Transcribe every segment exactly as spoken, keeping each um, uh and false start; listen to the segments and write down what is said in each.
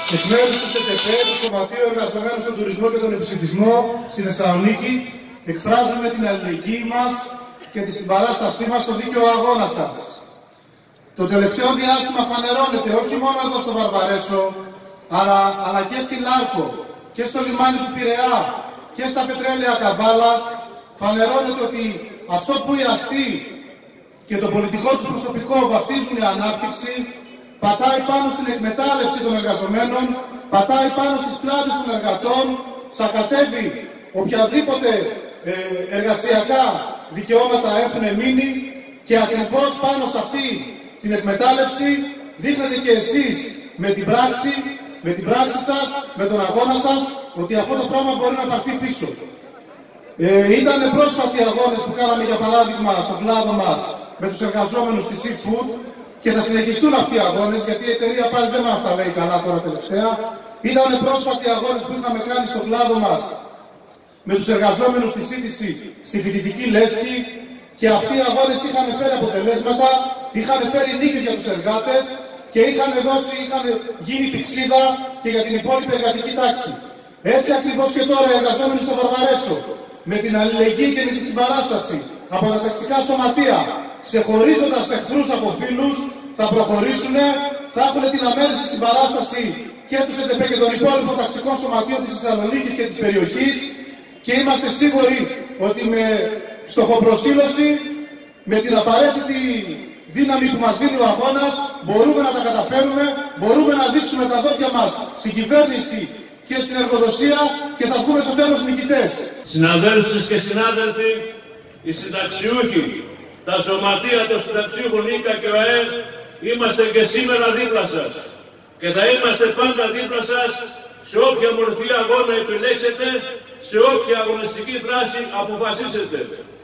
Εκ μέρους του ΣΕΤΕΠΕ, του Σωματείου Εργαζομένων στον Τουρισμό και τον Επισιτισμό στη Θεσσαλονίκη, εκφράζουμε την αλληλεγγύη μας και τη συμπαράστασή μας στο δίκαιο αγώνα σας. Το τελευταίο διάστημα φανερώνεται όχι μόνο εδώ στο Βαρβαρέσο, αλλά, αλλά και στη Λάρκο και στο λιμάνι του Πειραιά και στα πετρέλαια Καβάλας, φανερώνεται ότι αυτό που οι αστεί και το πολιτικό τους προσωπικό βαφτίζουν η ανάπτυξη, πατάει πάνω στην εκμετάλλευση των εργαζομένων, πατάει πάνω στις πλάτες των εργατών, σακατεύει οποιαδήποτε ε, εργασιακά δικαιώματα έχουν μείνει και ακριβώς πάνω σε αυτή την εκμετάλλευση δείχνετε και εσείς με την πράξη, με την πράξη σας, με τον αγώνα σας, ότι αυτό το πράγμα μπορεί να πάρθει πίσω. Ε, ήταν πρόσφατοι αγώνες που κάναμε για παράδειγμα στον κλάδο μας με τους εργαζόμενους στη Seafood και θα συνεχιστούν αυτοί οι αγώνες, γιατί η εταιρεία πάλι δεν μας τα λέει καλά τώρα τελευταία. Ήταν πρόσφατοι αγώνες που είχαμε κάνει στον κλάδο μας με τους εργαζόμενους στη σύντηση στη φοιτητική λέσχη και αυτοί οι αγώνες είχαν φέρει αποτελέσματα, είχαν φέρει νίκες για τους εργάτες και είχαν δώσει, είχαν γίνει πηξίδα και για την υπόλοιπη εργατική τάξη. Έτσι ακριβώς και τώρα οι εργαζόμενοι στο Βαρβαρέσο, με την αλληλεγγύη και με τη συμπαράσταση από τα ταξικά σωματεία, ξεχωρίζοντας εχθρούς από φίλους, θα προχωρήσουν, θα έχουν την αμέριστη συμπαράσταση και του ΣΕΤΕΠΕ και των υπόλοιπων ταξικών σωματείων της Θεσσαλονίκης και της περιοχής και είμαστε σίγουροι ότι με στοχοπροσήλωση, με την απαραίτητη δύναμη που μας δίνει ο αγώνας, μπορούμε να τα καταφέρουμε, μπορούμε να δείξουμε τα δόντια μας στην κυβέρνηση και στην εργοδοσία και θα βγούμε στο τέλος νικητές. Συναδέλφους και συνάδελφοι, οι συνταξιούχοι, τα σωματεία των συνταξιούχων ΙΚΑ και ΟΑΕ, είμαστε και σήμερα δίπλα σας. Και θα είμαστε πάντα δίπλα σας σε όποια μορφή αγώνα επιλέξετε, σε όποια αγωνιστική δράση αποφασίσετε.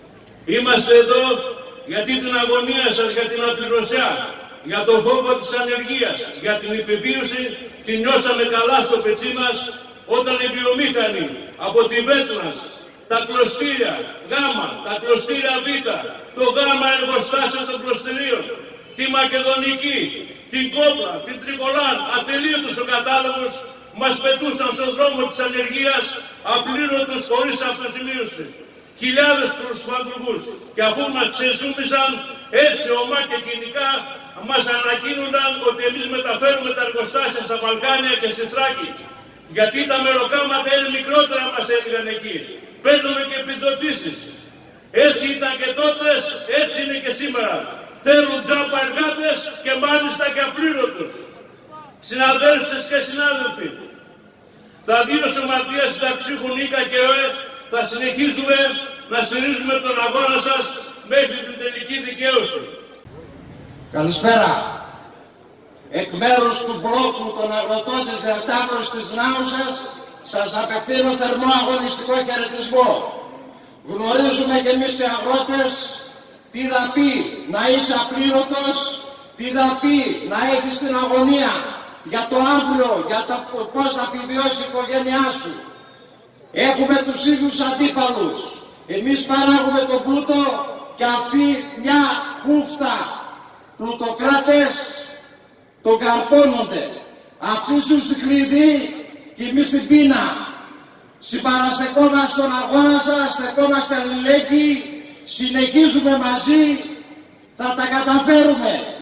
Είμαστε εδώ γιατί την αγωνία σας για την απληρωσιά, για το φόβο της ανεργίας, για την επιβίωση, την νιώσαμε καλά στο πετσί μας όταν οι βιομήχανοι από τη Βέτνας, τα κλωστήρια Γάμα, τα κλωστήρια Β, το Γάμα εργοστάσιο των κλωστηρίων, τη Μακεδονική, την Κόπρα, την Τρικολάν, ατελείωτος ο κατάλογος, μας πετούσαν στον δρόμο της ανεργίας απλήρωτους χωρίς αυτοσημείωση. Χιλιάδες προσφαντουργούς και αφού μας ξεζούμισαν, έτσι ομά και κοινικά μας ανακοίνονταν ότι εμείς μεταφέρουμε τα εργοστάσια στα Βαλκάνια και στη Θράκη. Γιατί τα μεροκάματα είναι μικρότερα, μας έλεγαν εκεί. Παίρνουμε και επιδοτήσεις. Έτσι ήταν και τότε, έτσι είναι και σήμερα. Θέλουν τζάμπα εργάτες και μάλιστα και απλήρωτους. Συναδέλφες και συνάδελφοι, τα δύο σωματεία συνταξιούχων ΙΚΑ και ΟΕ θα συνεχίζουμε να στηρίζουμε τον αγώνα σας μέχρι την τελική δικαίωση. Καλησπέρα. Εκ μέρους του μπλόκου των αγροτών της Διασταύρωσης της Νάουσας σας απευθύνω θερμό αγωνιστικό χαιρετισμό. Γνωρίζουμε και εμείς οι αγρότες τι θα πει να είσαι απλήρωτος, τι θα πει να έχεις την αγωνία για το αύριο, για το πώς θα επιβιώσει η οικογένειά σου. Έχουμε τους ίδιους αντίπαλους. Εμείς παράγουμε τον πλούτο και αυτοί μια χούφτα πλουτοκράτες τον καρπώνονται. Αυτοί στους κλειδί και εμείς την πείνα. Συμπαραστεκόμαστε στον αγώνα σας, στεκόμαστε αλληλέγγυοι, συνεχίζουμε μαζί, θα τα καταφέρουμε.